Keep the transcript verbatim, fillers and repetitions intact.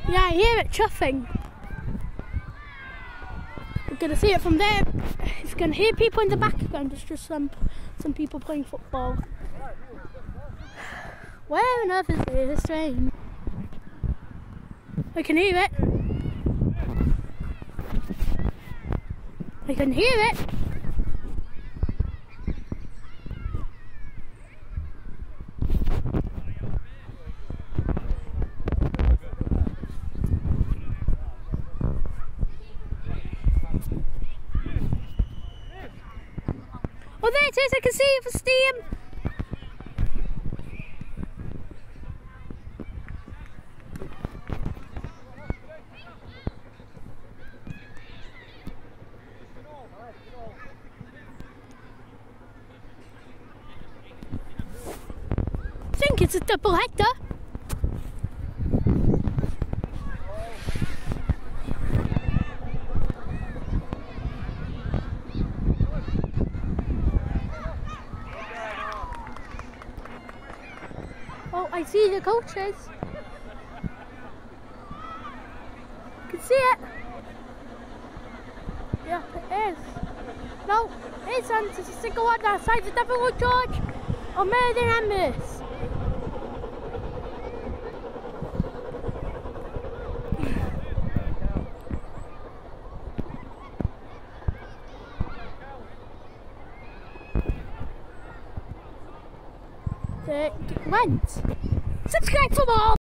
Yeah, I hear it chuffing. We're gonna see it from there. It's gonna hear people in the background. There's just some some people playing football. Where on earth is this train? I can hear it. I can hear it. Oh, there it is. I can see it for steam. I think it's a double header. Oh, I see the coaches. You can see it. Yeah, it is. No, it isn't. It's a single one outside the Devil Road George. Or Merlin Embers. It went. Subscribe for more!